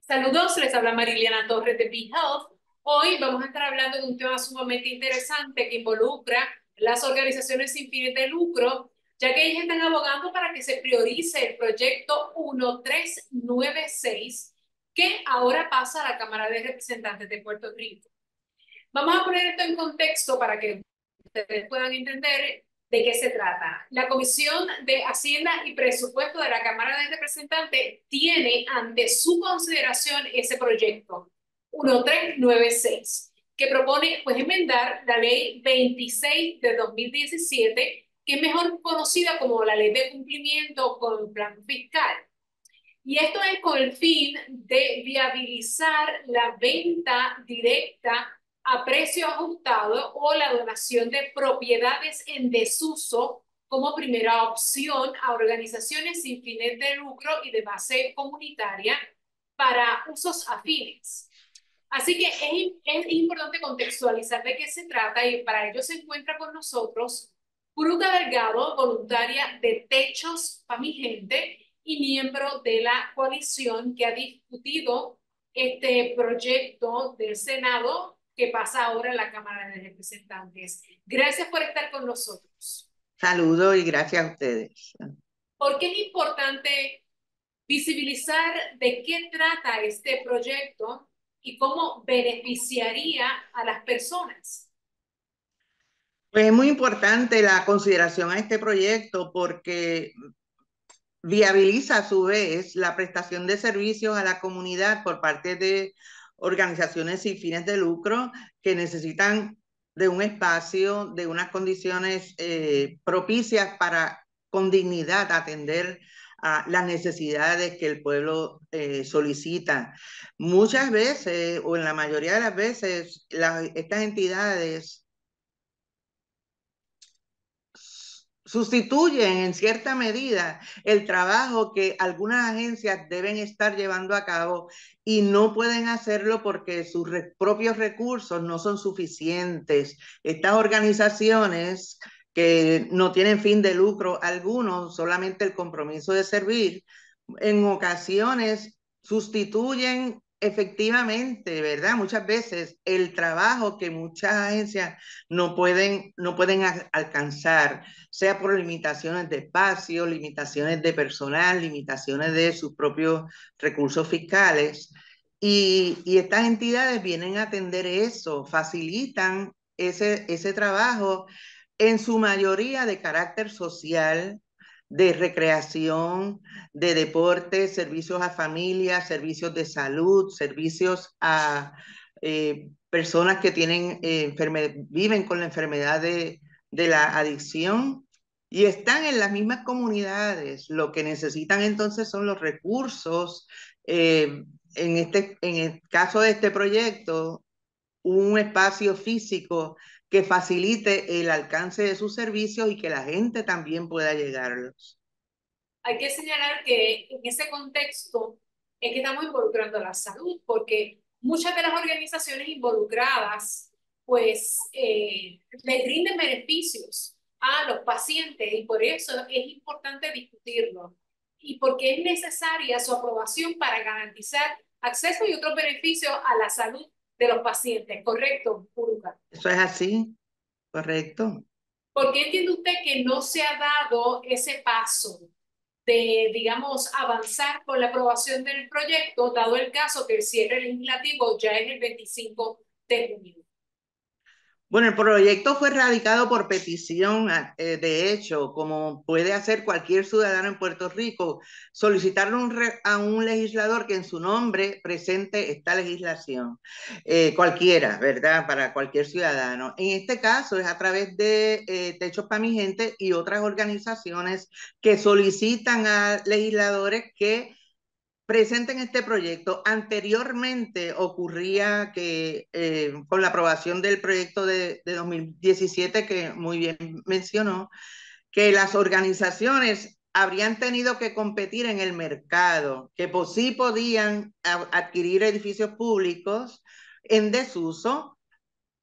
Saludos, les habla Mariliana Torres de BeHealth. Hoy vamos a estar hablando de un tema sumamente interesante que involucra las organizaciones sin fines de lucro, ya que ellas están abogando para que se priorice el proyecto 1396, que ahora pasa a la Cámara de Representantes de Puerto Rico. Vamos a poner esto en contexto para que ustedes puedan entender de qué se trata. La Comisión de Hacienda y Presupuesto de la Cámara de Representantes tiene ante su consideración ese proyecto 1396, que propone pues enmendar la ley 26 de 2017, que es mejor conocida como la ley de cumplimiento con el plan fiscal. Y esto es con el fin de viabilizar la venta directa a precio ajustado o la donación de propiedades en desuso como primera opción a organizaciones sin fines de lucro y de base comunitaria para usos afines. Así que es importante contextualizar de qué se trata y para ello se encuentra con nosotros Bruca Delgado, voluntaria de Techos para mi Gente y miembro de la coalición que ha discutido este proyecto del Senado que pasa ahora en la Cámara de Representantes. Gracias por estar con nosotros. Saludos y gracias a ustedes. ¿Por qué es importante visibilizar de qué trata este proyecto y cómo beneficiaría a las personas? Pues es muy importante la consideración a este proyecto porque viabiliza a su vez la prestación de servicios a la comunidad por parte de organizaciones sin fines de lucro que necesitan de un espacio, de unas condiciones propicias para con dignidad atender a las necesidades que el pueblo solicita. Muchas veces, o en la mayoría de las veces, estas entidades sustituyen en cierta medida el trabajo que algunas agencias deben estar llevando a cabo y no pueden hacerlo porque sus propios recursos no son suficientes. Estas organizaciones que no tienen fin de lucro alguno, solamente el compromiso de servir, en ocasiones sustituyen efectivamente, ¿verdad? Muchas veces el trabajo que muchas agencias no pueden alcanzar, sea por limitaciones de espacio, limitaciones de personal, limitaciones de sus propios recursos fiscales. Y estas entidades vienen a atender eso, facilitan ese trabajo en su mayoría de carácter social, de recreación, de deporte, servicios a familias, servicios de salud, servicios a personas que tienen viven con la enfermedad de la adicción y están en las mismas comunidades. Lo que necesitan entonces son los recursos. En el caso de este proyecto, un espacio físico que facilite el alcance de sus servicios y que la gente también pueda llegarlos. Hay que señalar que en ese contexto es que estamos involucrando la salud, porque muchas de las organizaciones involucradas pues les rinden beneficios a los pacientes y por eso es importante discutirlo y porque es necesaria su aprobación para garantizar acceso y otros beneficios a la salud de los pacientes. ¿Correcto, Puruca? Eso es así, correcto. ¿Por qué entiende usted que no se ha dado ese paso de, digamos, avanzar con la aprobación del proyecto, dado el caso que el cierre legislativo ya es el 25 de junio? Bueno, el proyecto fue radicado por petición, de hecho, como puede hacer cualquier ciudadano en Puerto Rico, solicitarle a un legislador que en su nombre presente esta legislación, cualquiera, ¿verdad? Para cualquier ciudadano. En este caso es a través de Techos para mi Gente y otras organizaciones que solicitan a legisladores que presenten este proyecto. Anteriormente ocurría que con la aprobación del proyecto de 2017, que muy bien mencionó, que las organizaciones habrían tenido que competir en el mercado, que pues sí podían adquirir edificios públicos en desuso,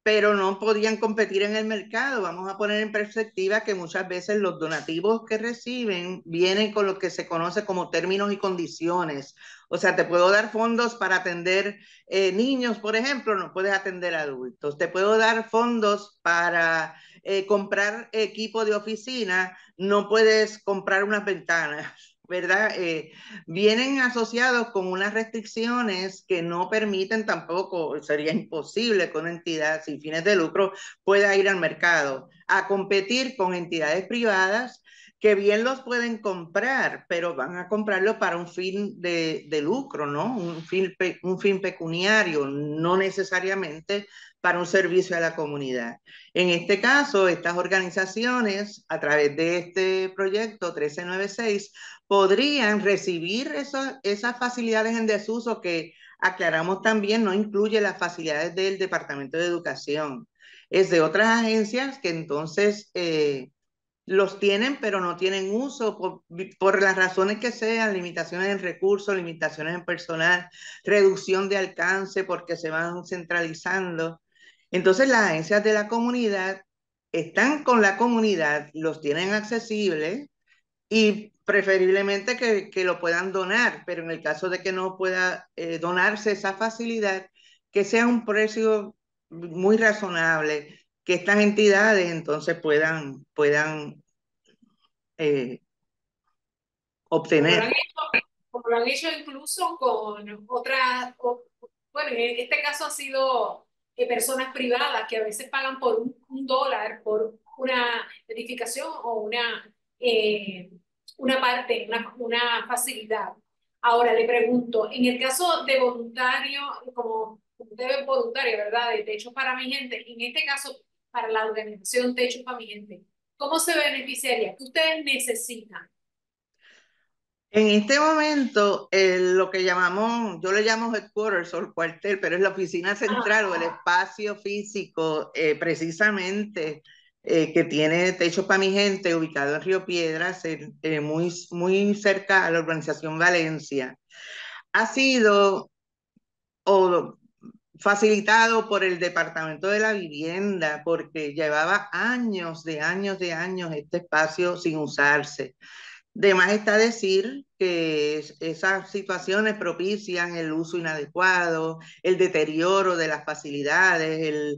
pero no podían competir en el mercado. Vamos a poner en perspectiva que muchas veces los donativos que reciben vienen con lo que se conoce como términos y condiciones. O sea, te puedo dar fondos para atender niños, por ejemplo, no puedes atender adultos. Te puedo dar fondos para comprar equipo de oficina, no puedes comprar unas ventanas. ¿Verdad? Vienen asociados con unas restricciones que no permiten tampoco, sería imposible que una entidad sin fines de lucro pueda ir al mercado a competir con entidades privadas que bien los pueden comprar, pero van a comprarlo para un fin de lucro, ¿no? Un fin pecuniario, no necesariamente para un servicio a la comunidad. En este caso, estas organizaciones, a través de este proyecto 1396, podrían recibir esas facilidades en desuso que aclaramos también no incluye las facilidades del Departamento de Educación. Es de otras agencias que entonces los tienen, pero no tienen uso por las razones que sean, limitaciones en recursos, limitaciones en personal, reducción de alcance porque se van centralizando. Entonces las agencias de la comunidad están con la comunidad, los tienen accesibles y preferiblemente que lo puedan donar, pero en el caso de que no pueda donarse esa facilidad, que sea un precio muy razonable, que estas entidades entonces puedan Como lo obtener. han hecho, como lo han hecho incluso con otras, bueno, en este caso ha sido personas privadas que a veces pagan por un dólar por una edificación o una parte, una facilidad. Ahora le pregunto, en el caso de voluntario, como usted es voluntario, ¿verdad? De Techo para mi gente, en este caso, para la organización Techo para mi gente, ¿cómo se beneficiaría? ¿Qué ustedes necesitan? En este momento, lo que llamamos, yo le llamo headquarters o el cuartel, pero es la oficina central o el espacio físico precisamente que tiene Techo para mi gente, ubicado en Río Piedras, muy cerca a la urbanización Valencia. Ha sido o, facilitado por el Departamento de la Vivienda, porque llevaba años este espacio sin usarse. De más está decir que esas situaciones propician el uso inadecuado, el deterioro de las facilidades,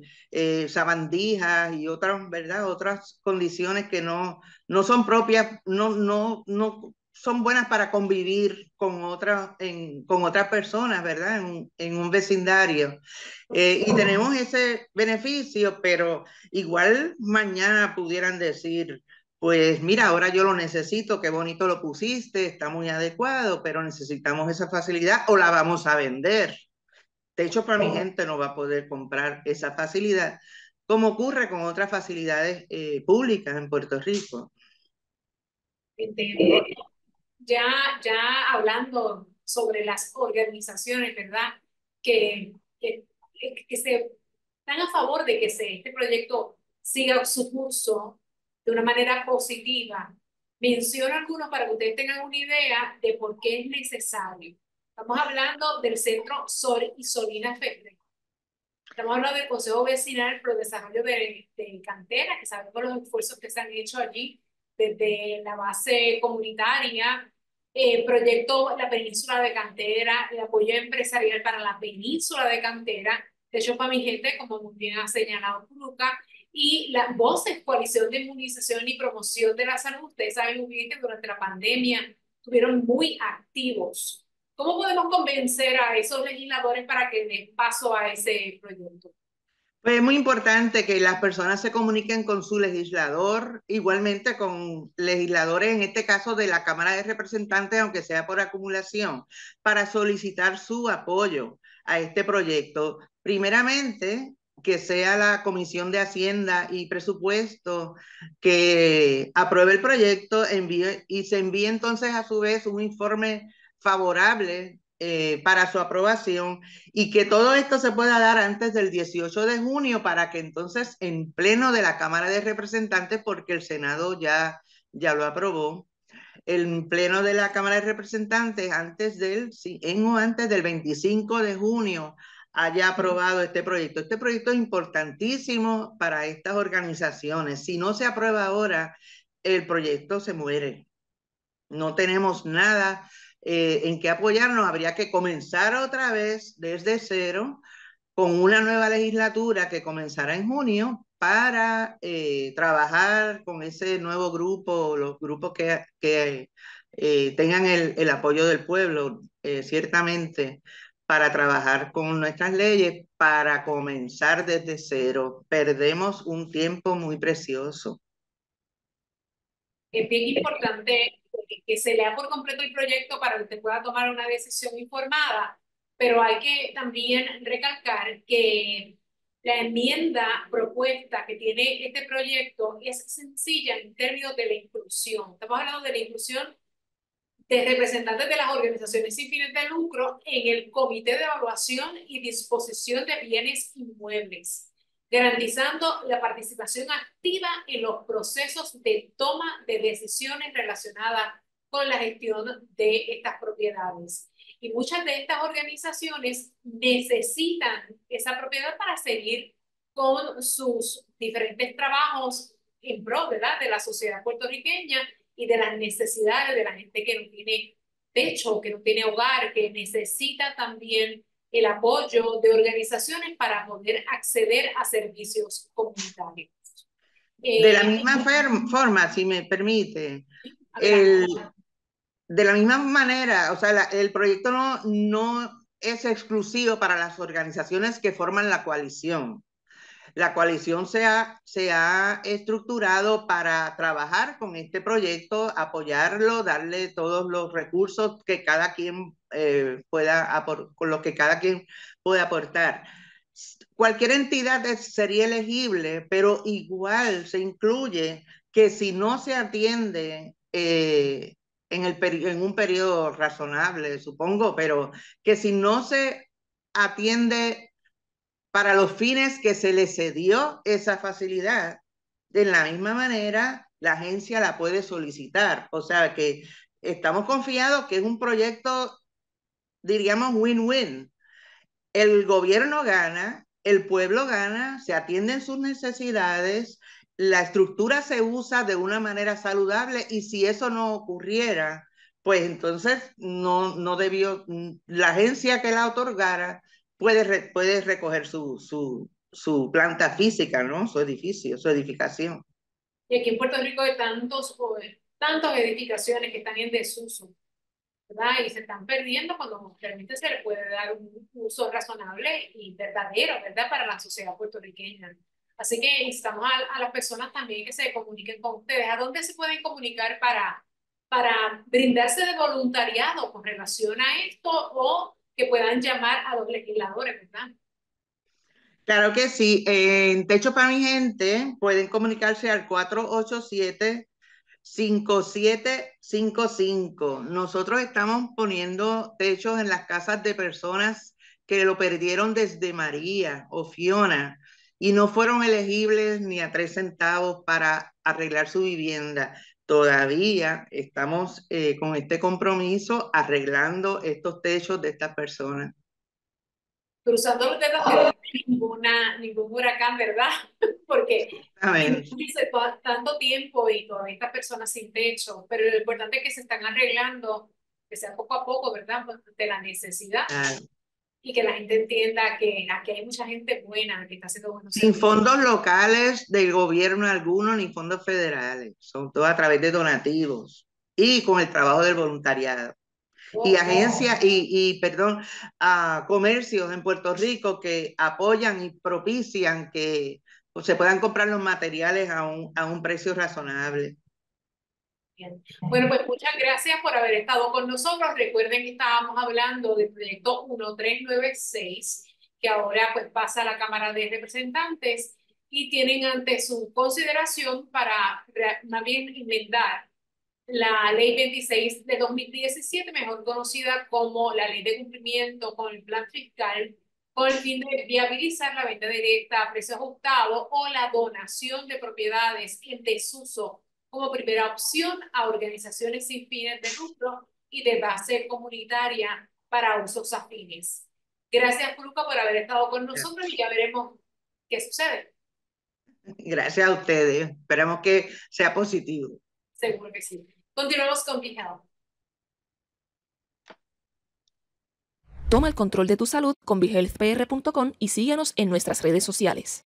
sabandijas y otras, ¿verdad? Otras condiciones que no son propias, no son buenas para convivir con otras personas, ¿verdad? En un vecindario. Y tenemos ese beneficio, pero igual mañana pudieran decir, pues mira, ahora yo lo necesito, qué bonito lo pusiste, está muy adecuado, pero necesitamos esa facilidad o la vamos a vender. De hecho, para mi gente no va a poder comprar esa facilidad, como ocurre con otras facilidades públicas en Puerto Rico. Entiendo. Ya, ya hablando sobre las organizaciones, ¿verdad? Que, que se están a favor de que este proyecto siga su curso de una manera positiva. Menciono algunos para que ustedes tengan una idea de por qué es necesario. Estamos hablando del Centro Sol y Solina Ferrer. Estamos hablando del Consejo Vecinal Pro Desarrollo de Cantera, que sabemos los esfuerzos que se han hecho allí desde la base comunitaria, proyecto La Península de Cantera, el apoyo empresarial para la Península de Cantera, de hecho para mi gente, como muy bien ha señalado Luca, y las voces, Coalición de Inmunización y Promoción de la Salud, ustedes saben muy bien que durante la pandemia estuvieron muy activos. ¿Cómo podemos convencer a esos legisladores para que den paso a ese proyecto? Pues es muy importante que las personas se comuniquen con su legislador, igualmente con legisladores, en este caso de la Cámara de Representantes, aunque sea por acumulación, para solicitar su apoyo a este proyecto. Primeramente, que sea la Comisión de Hacienda y Presupuesto que apruebe el proyecto y se envíe entonces a su vez un informe favorable para su aprobación y que todo esto se pueda dar antes del 18 de junio para que entonces en pleno de la Cámara de Representantes, porque el Senado ya lo aprobó, el pleno de la Cámara de Representantes antes del 25 de junio haya aprobado este proyecto. Este proyecto es importantísimo para estas organizaciones. Si no se aprueba ahora, el proyecto se muere. No tenemos nada en qué apoyarnos. Habría que comenzar otra vez desde cero con una nueva legislatura que comenzará en junio para trabajar con ese nuevo grupo, los grupos que tengan el apoyo del pueblo, ciertamente, para trabajar con nuestras leyes, para comenzar desde cero. Perdemos un tiempo muy precioso. Es bien importante que se lea por completo el proyecto para que usted pueda tomar una decisión informada, pero hay que también recalcar que la enmienda propuesta que tiene este proyecto es sencilla en términos de la inclusión. Estamos hablando de la inclusión de representantes de las organizaciones sin fines de lucro en el Comité de Evaluación y Disposición de Bienes Inmuebles, garantizando la participación activa en los procesos de toma de decisiones relacionadas con la gestión de estas propiedades. Y muchas de estas organizaciones necesitan esa propiedad para seguir con sus diferentes trabajos en pro, ¿verdad?, de la sociedad puertorriqueña y de las necesidades de la gente que no tiene techo, que no tiene hogar, que necesita también el apoyo de organizaciones para poder acceder a servicios comunitarios. De la misma forma, si me permite, el, de la misma manera, o sea, el proyecto no es exclusivo para las organizaciones que forman la coalición. La coalición se ha estructurado para trabajar con este proyecto, apoyarlo, darle todos los recursos que cada quien con los que cada quien puede aportar. Cualquier entidad sería elegible, pero igual se incluye que si no se atiende en un periodo razonable, supongo, pero que si no se atiende para los fines que se le cedió esa facilidad, de la misma manera la agencia la puede solicitar. O sea que estamos confiados que es un proyecto, diríamos, win-win. El gobierno gana, el pueblo gana, se atienden sus necesidades, la estructura se usa de una manera saludable y si eso no ocurriera, pues entonces no debió, la agencia que la otorgara puede recoger su planta física, ¿no? Su edificio, su edificación. Y aquí en Puerto Rico hay tantas edificaciones que están en desuso, ¿verdad? Y se están perdiendo cuando realmente se le puede dar un uso razonable y verdadero, ¿verdad?, para la sociedad puertorriqueña. Así que instamos a las personas también que se comuniquen con ustedes. ¿A dónde se pueden comunicar para brindarse de voluntariado con relación a esto o que puedan llamar a los legisladores, ¿verdad? Claro que sí, en Techo para mi gente pueden comunicarse al 487-5755. Nosotros estamos poniendo techos en las casas de personas que lo perdieron desde María o Fiona y no fueron elegibles ni a 3 centavos para arreglar su vivienda. Todavía estamos con este compromiso arreglando estos techos de estas personas. Cruzando los dedos que no haya ningún huracán, ¿verdad? Porque Amén. dice tanto tiempo y todas estas personas sin techo, pero lo importante es que se están arreglando, que sea poco a poco, ¿verdad? Pues, de la necesidad Ah, y que la gente entienda que aquí hay mucha gente buena que está haciendo buenos sin servicios. fondos locales del gobierno alguno ni fondos federales, son todo a través de donativos y con el trabajo del voluntariado. Y Oh, agencias perdón, a comercios en Puerto Rico que apoyan y propician que pues, se puedan comprar los materiales a un precio razonable. bien. Bueno, pues muchas gracias por haber estado con nosotros. Recuerden que estábamos hablando del proyecto 1396, que ahora pues pasa a la Cámara de Representantes y tienen ante su consideración para más bien enmendar la Ley 26 de 2017, mejor conocida como la Ley de Cumplimiento con el Plan Fiscal, con el fin de viabilizar la venta directa a precio ajustado o la donación de propiedades en desuso como primera opción a organizaciones sin fines de lucro y de base comunitaria para usos afines. Gracias, Puruca, por haber estado con nosotros y ya veremos qué sucede. Gracias a ustedes. Esperamos que sea positivo. Seguro que sí. Continuamos con BeHealth. Toma el control de tu salud con BeHealthPR.com y síguenos en nuestras redes sociales.